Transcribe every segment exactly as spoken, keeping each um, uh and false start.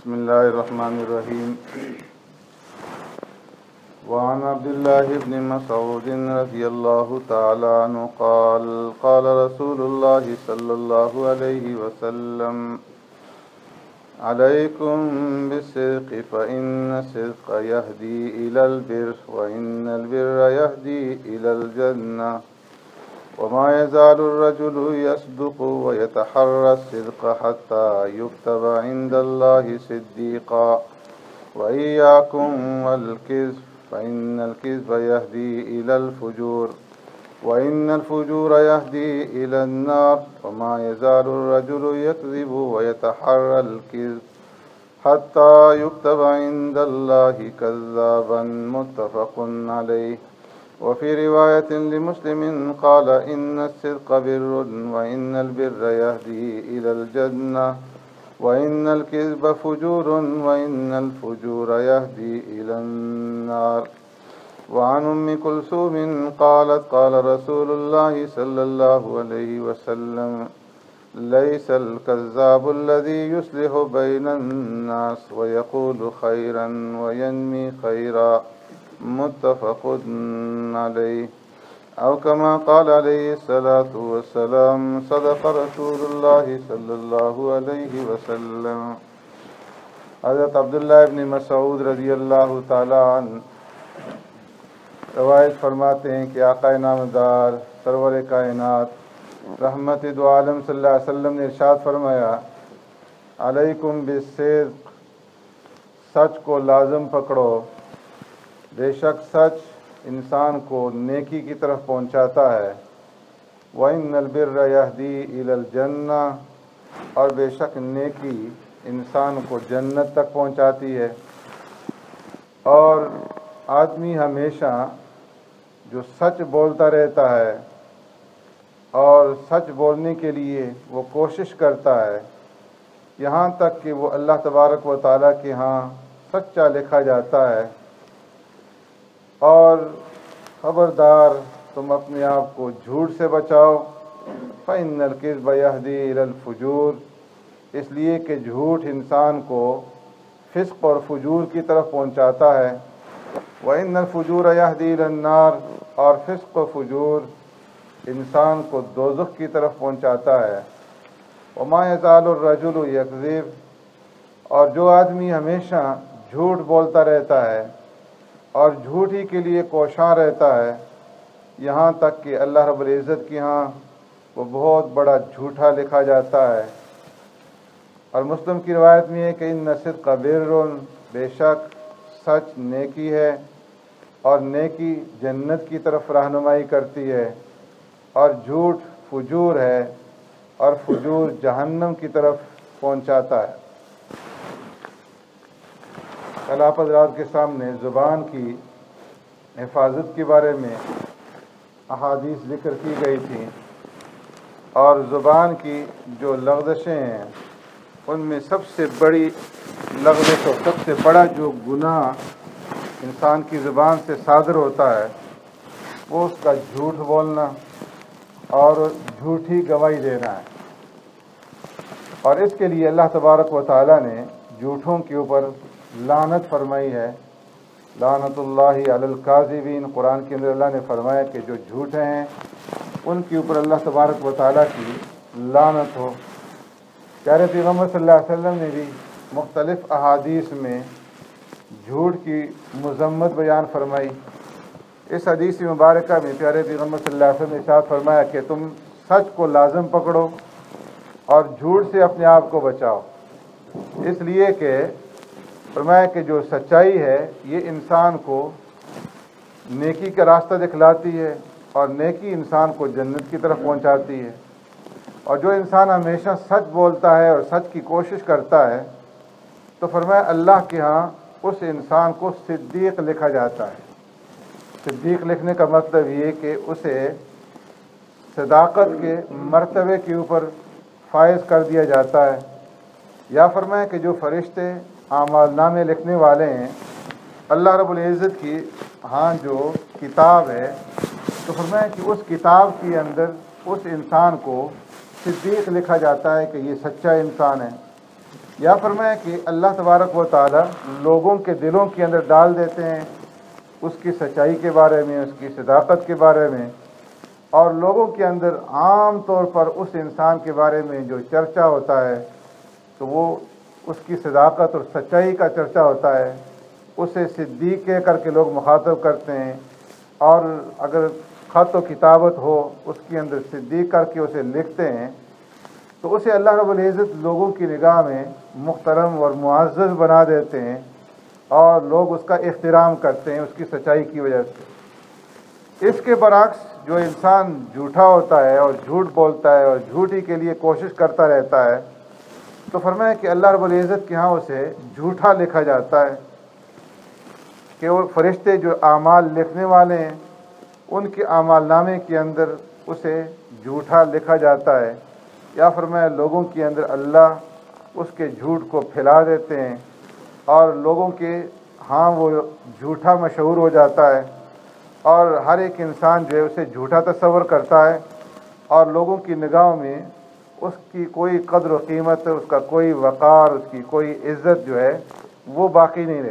بسم الله الرحمن الرحيم. وعن عبد الله بن مسعود رضي الله تعالى عنه قال قال رسول الله صلى الله عليه وسلم عليكم بالصدق فإن الصدق يهدي إلى البر وإن البر يهدي إلى الجنة وما يزال الرجل يصدق ويتحرى الصدق حتى يكتب عند الله صديقا وإياكم والكذب فإن الكذب يهدي إلى الفجور وإن الفجور يهدي إلى النار وما يزال الرجل يكذب ويتحرى الكذب حتى يكتب عند الله كذابا متفق عليه. وفي رواية لمسلم قال إن الصدق بر وإن البر يهدي إلى الجنة وإن الكذب فجور وإن الفجور يهدي إلى النار. وعن أم كلثوم قالت قال رسول الله صلى الله عليه وسلم ليس الكذاب الذي يصلح بين الناس ويقول خيرا وينمي خيرا متفق عليه. أو كما قال عليه الصلاة والسلام صدق رسول الله صلى الله عليه وسلم. حضرت عبداللہ ابن مسعود رضی اللہ تعالی عنہ روایت فرماتے ہیں کہ آقا نامدار سرور کائنات رحمت دو عالم صلی اللہ علیہ وسلم نے ارشاد فرمایا علیکم بالصدق، سچ کو لازم پکڑو، بے شک سچ انسان کو نیکی کی طرف پہنچاتا ہے. وَإِنَّ الْبِرَّ يَهْدِي إِلَى الْجَنَّةِ، اور بے شک نیکی انسان کو جنت تک پہنچاتی ہے. اور آدمی ہمیشہ جو سچ بولتا رہتا ہے اور سچ بولنے کے لیے وہ کوشش کرتا ہے یہاں تک کہ وہ اللہ تبارک و تعالیٰ کے ہاں سچا لکھا جاتا ہے. اور خبردار تم اپنے آپ کو جھوٹ سے بچاؤ. فَإِنَّ الْكِذْبَ يَهْدِي إِلَى الْفُجُورِ، اس لیے کہ جھوٹ انسان کو فسق اور فجور کی طرف پہنچاتا ہے. وَإِنَّ الْفُجُورَ يَهْدِي إِلَى النَّارِ، اور فسق و فجور انسان کو دوزخ کی طرف پہنچاتا ہے. وَمَا يَزَالُ الرَّجُلُ يَكْذِبُ، اور جو آدمی ہمیشہ جھوٹ بولتا رہتا ہے اور جھوٹ ہی کے لیے کوشاں رہتا ہے یہاں تک کہ اللہ رب العزت کی ہاں وہ بہت بڑا جھوٹا لکھا جاتا ہے. اور مسلم کی روایت میں ہے کہ ان الصدق بر، بے شک سچ نیکی ہے اور نیکی جنت کی طرف رہنمائی کرتی ہے، اور جھوٹ فجور ہے اور فجور جہنم کی طرف پہنچاتا ہے. کل آپ حضرات کے سامنے زبان کی حفاظت کے بارے میں احادیث ذکر کی گئی تھیں، اور زبان کی جو لغزشیں ہیں ان میں سب سے بڑی لغزش اور سب سے بڑا جو گناہ انسان کی زبان سے صادر ہوتا ہے وہ اس کا جھوٹ بولنا اور جھوٹی گواہی دینا ہے. اور اس کے لیے اللہ تبارک و تعالیٰ نے جھوٹوں کے اوپر لعنت فرمائی ہے. لعنت اللہ علی الکاذبین، قرآن کے اندر اللہ نے فرمایا کہ جو جھوٹے ہیں ان کے اوپر اللہ تبارک و تعالیٰ کی لعنت ہو. پیارے پیغمبر صلی اللہ علیہ وسلم نے بھی مختلف احادیث میں جھوٹ کی مذمت بیان فرمائی. اس حدیث مبارکہ میں پیارے پیغمبر صلی اللہ علیہ وسلم نے ارشاد فرمایا کہ تم سچ کو لازم پکڑو اور جھوٹ سے اپنے آپ کو بچاؤ. اس لیے کہ فرمایا کہ جو سچائی ہے یہ انسان کو نیکی کا راستہ دکھلاتی ہے اور نیکی انسان کو جنت کی طرف پہنچاتی ہے. اور جو انسان ہمیشہ سچ بولتا ہے اور سچ کی کوشش کرتا ہے تو فرمایا اللہ کے ہاں اس انسان کو صدیق لکھا جاتا ہے. صدیق لکھنے کا مطلب یہ کہ اسے صداقت کے مرتبے کے اوپر فائز کر دیا جاتا ہے. یا فرمایا کہ جو فرشتے اعمال نامے لکھنے والے ہیں اللہ رب العزت کی ہاں جو کتاب ہے تو فرمایا کہ اس کتاب کے اندر اس انسان کو صدیق لکھا جاتا ہے کہ یہ سچا انسان ہے. یا فرمایا کہ اللہ تبارک و تعالی لوگوں کے دلوں کے اندر ڈال دیتے ہیں اس کی سچائی کے بارے میں، اس کی صداقت کے بارے میں، اور لوگوں کے اندر عام طور پر اس انسان کے بارے میں جو چرچا ہوتا ہے تو وہ اس کی صداقت اور سچائی کا چرچا ہوتا ہے، اسے صدیق کہہ کر کے لوگ مخاطب کرتے ہیں، اور اگر خط و کتابت ہو اس کے اندر صدیق کر کے اسے لکھتے ہیں تو اسے اللہ رب العزت لوگوں کی نگاہ میں محترم اور معزز بنا دیتے ہیں، اور لوگ اس کا احترام کرتے ہیں اس کی سچائی کی وجہ سے۔ اس کے برعکس جو انسان جھوٹا ہوتا ہے اور جھوٹ بولتا ہے اور جھوٹی کے لیے کوشش کرتا رہتا ہے تو فرمایا کہ اللہ رب العزت کے ہاں اسے جھوٹا لکھا جاتا ہے، کہ وہ فرشتے جو اعمال لکھنے والے ہیں ان کے اعمال نامے کے اندر اسے جھوٹا لکھا جاتا ہے، یا فرمایا لوگوں کے اندر اللہ اس کے جھوٹ کو پھیلا دیتے ہیں اور لوگوں کے ہاں وہ جھوٹا مشہور ہو جاتا ہے، اور ہر ایک انسان جو ہے اسے جھوٹا تصور کرتا ہے، اور لوگوں کی نگاہوں میں اس کی کوئی قدر و قیمت، اس کا کوئی وقار، اس کی کوئی عزت جو ہے وہ باقی نہیں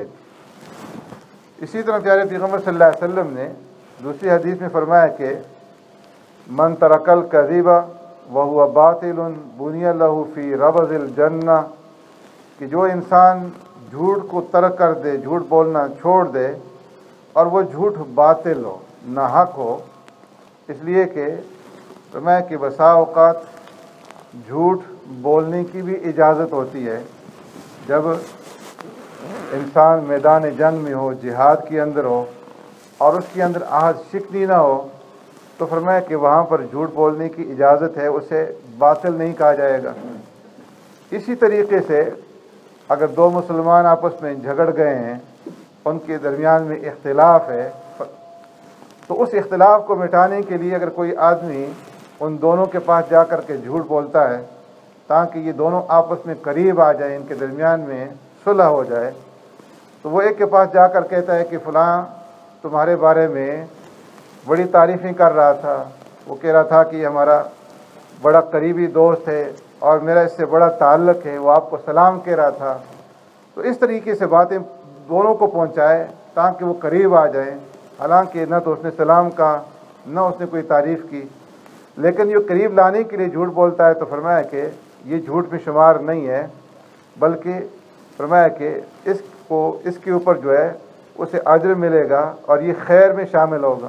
رہتی۔ اسی طرح پیارے پیغمبر صلی اللہ علیہ وسلم نے دوسری حدیث میں فرمایا کہ من ترک الکذب وہو باطل بنی لہ فی ربض الجنہ، کہ جو انسان جھوٹ کو ترک کر دے، جھوٹ بولنا چھوڑ دے، اور وہ جھوٹ باطل ہو، ناحق ہو، اس لیے کہ فرمایا کہ بسا اوقات جھوٹ بولنے کی بھی اجازت ہوتی ہے، جب انسان میدان جنگ میں ہو، جہاد کے اندر ہو، اور اس کے اندر عہد شکنی نہ ہو تو فرمایا کہ وہاں پر جھوٹ بولنے کی اجازت ہے، اسے باطل نہیں کہا جائے گا۔ اسی طریقے سے اگر دو مسلمان آپس میں جھگڑ گئے ہیں، ان کے درمیان میں اختلاف ہے، تو اس اختلاف کو مٹانے کے لیے اگر کوئی آدمی ان دونوں کے پاس جا کر کے جھوٹ بولتا ہے تاکہ یہ دونوں آپس میں قریب آ جائیں، ان کے درمیان میں صلح ہو جائے، تو وہ ایک کے پاس جا کر کہتا ہے کہ فلاں تمہارے بارے میں بڑی تعریفیں کر رہا تھا، وہ کہہ رہا تھا کہ یہ ہمارا بڑا قریبی دوست ہے اور میرا اس سے بڑا تعلق ہے، وہ آپ کو سلام کہہ رہا تھا۔ تو اس طریقے سے باتیں دونوں کو پہنچائے تاکہ وہ قریب آ جائیں، حالانکہ نہ تو اس نے سلام کہا نہ اس نے کوئی تعریف کی، لیکن یہ قریب لانے کے لیے جھوٹ بولتا ہے، تو فرمایا کہ یہ جھوٹ میں شمار نہیں ہے، بلکہ فرمایا کہ اس کو اس کے اوپر جو ہے اسے اجر ملے گا اور یہ خیر میں شامل ہوگا۔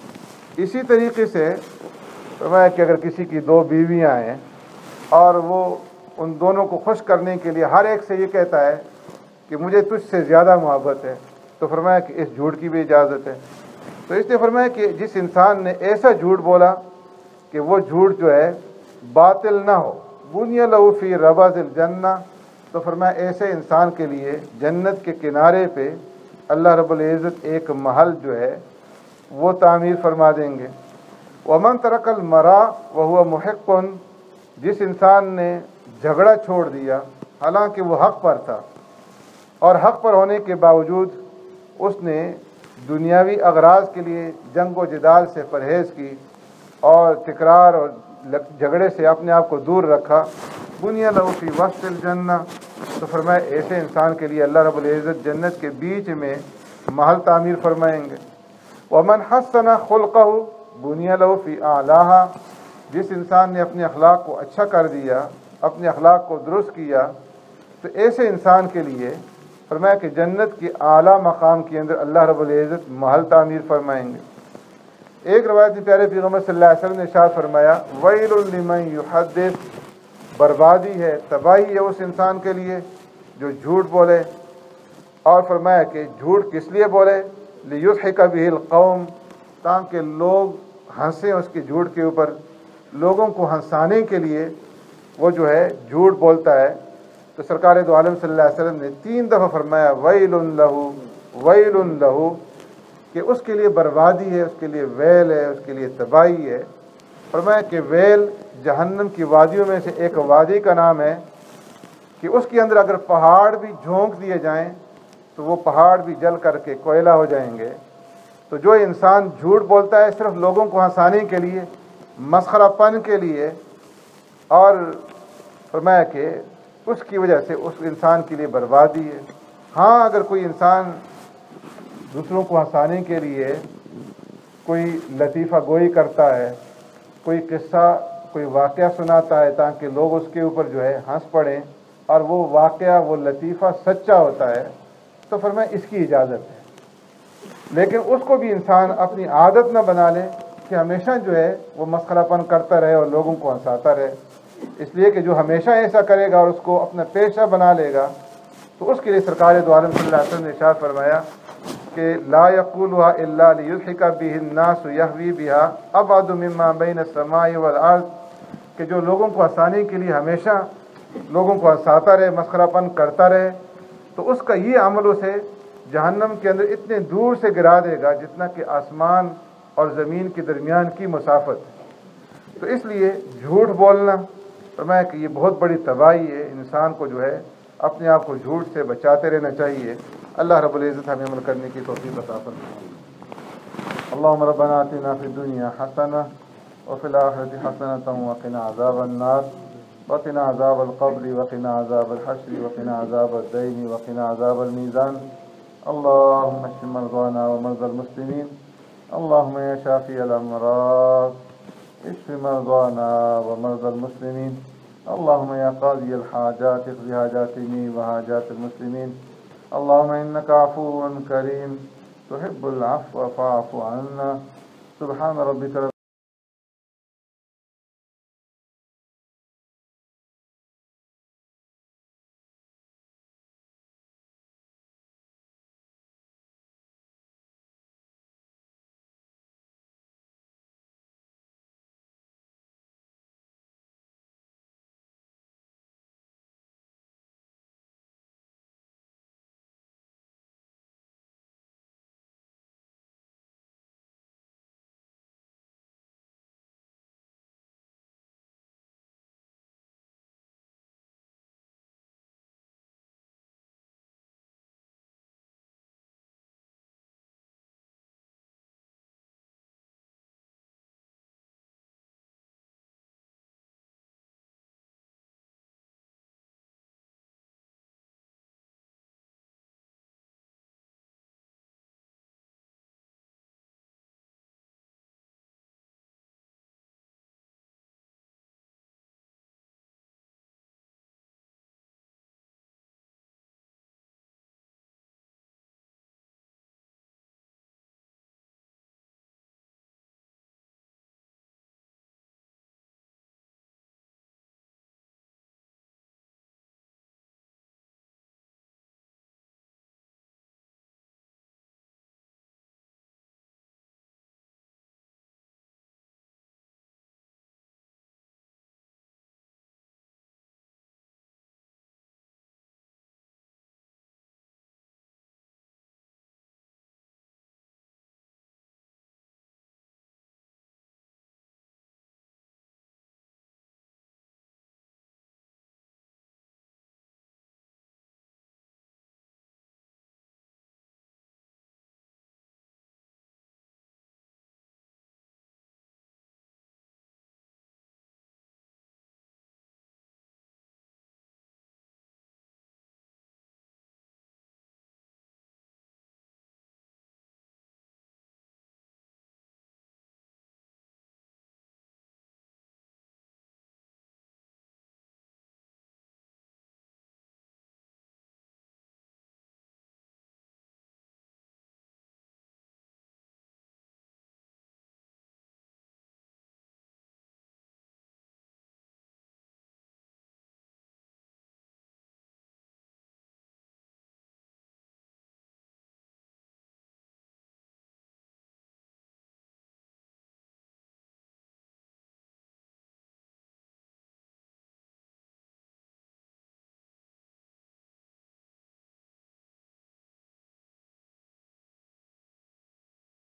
اسی طریقے سے فرمایا کہ اگر کسی کی دو بیویاں ہیں اور وہ ان دونوں کو خوش کرنے کے لیے ہر ایک سے یہ کہتا ہے کہ مجھے تجھ سے زیادہ محبت ہے، تو فرمایا کہ اس جھوٹ کی بھی اجازت ہے۔ تو اس نے فرمایا کہ جس انسان نے ایسا جھوٹ بولا کہ وہ جھوٹ جو ہے باطل نہ ہو، بنی لہ فی ربض الجنہ، تو فرمایا ایسے انسان کے لیے جنت کے کنارے پہ اللہ رب العزت ایک محل جو ہے وہ تعمیر فرما دیں گے۔ ومن ترک المرا وہو محق، جس انسان نے جھگڑا چھوڑ دیا حالانکہ وہ حق پر تھا، اور حق پر ہونے کے باوجود اس نے دنیاوی اغراض کے لیے جنگ و جدال سے پرہیز کی اور تکرار اور جھگڑے سے اپنے آپ کو دور رکھا، بنی لہ فی وسط الجنہ، تو فرمایا ایسے انسان کے لیے اللہ رب العزت جنت کے بیچ میں محل تعمیر فرمائیں گے۔ ومن حسن خلقہ بنی لہ فی اعلاہا، جس انسان نے اپنے اخلاق کو اچھا کر دیا، اپنے اخلاق کو درست کیا، تو ایسے انسان کے لیے فرمایا کہ جنت کے اعلیٰ مقام کے اندر اللہ رب العزت محل تعمیر فرمائیں گے۔ ایک روایت میں پیارے پیغمبر صلی اللہ علیہ وسلم نے ارشاد فرمایا ویل لمن یحدث، بربادی ہے، تباہی ہے اس انسان کے لیے جو جھوٹ بولے، اور فرمایا کہ جھوٹ کس لیے بولے، لیضحک بہ القوم، تاکہ لوگ ہنسیں اس کے جھوٹ کے اوپر، لوگوں کو ہنسانے کے لیے وہ جو ہے جھوٹ بولتا ہے۔ تو سرکار دو عالم صلی اللہ علیہ وسلم نے تین دفعہ فرمایا ویل لہ ویل لہ، کہ اس کے لیے بربادی ہے، اس کے لیے ویل ہے، اس کے لیے تباہی ہے۔ فرمایا کہ ویل جہنم کی وادیوں میں سے ایک وادی کا نام ہے کہ اس کے اندر اگر پہاڑ بھی جھونک دیے جائیں تو وہ پہاڑ بھی جل کر کے کوئلہ ہو جائیں گے۔ تو جو انسان جھوٹ بولتا ہے صرف لوگوں کو ہنسانے کے لیے، مسخرہ پن کے لیے، اور فرمایا کہ اس کی وجہ سے اس انسان کے لیے بربادی ہے۔ ہاں اگر کوئی انسان دوسروں کو ہنسانے کے لیے کوئی لطیفہ گوئی کرتا ہے، کوئی قصہ کوئی واقعہ سناتا ہے تاکہ لوگ اس کے اوپر جو ہے ہنس پڑیں اور وہ واقعہ وہ لطیفہ سچا ہوتا ہے، تو فرمایا اس کی اجازت ہے۔ لیکن اس کو بھی انسان اپنی عادت نہ بنا لے کہ ہمیشہ جو ہے وہ مسخرہ پن کرتا رہے اور لوگوں کو ہنساتا رہے، اس لیے کہ جو ہمیشہ ایسا کرے گا اور اس کو اپنا پیشہ بنا لے گا تو اس کے لیے سرکار دو عالم صلی اللہ علیہ وسلم نے ارشاد فرمایا کہ لا یقولها الا لیضحک به الناس یهوی بها ابعد مما بین السماء والارض، کہ جو لوگوں کو ہنسانے کے لیے ہمیشہ لوگوں کو ہنساتا رہے، مسخرہ پن کرتا رہے، تو اس کا یہ عمل اسے جہنم کے اندر اتنے دور سے گرا دے گا جتنا کہ آسمان اور زمین کے درمیان کی مسافت۔ تو اس لیے جھوٹ بولنا فرمایا کہ یہ بہت بڑی تباہی ہے، انسان کو جو ہے اپنے آپ کو جھوٹ سے بچاتے رہنا چاہیے۔ اللہ رب العزت ہمیں عمل کرنے کی توفیق عطا فرمائے۔ اللهم ربنا آتنا في الدنيا حسنة وفي الآخرة حسنة وقنا عذاب النار وقنا عذاب القبر وقنا عذاب الحشر وقنا عذاب الدين وقنا عذاب الميزان اللهم اشف مرضانا ومرضى المسلمين اللهم يا شافي الأمراض اشف مرضانا ومرضى المسلمين اللهم يا قاضي الحاجات اقض حاجاتنا وحاجات المسلمين اللهم إنك عفو كريم تحب العفو فاعف عنا سبحان ربك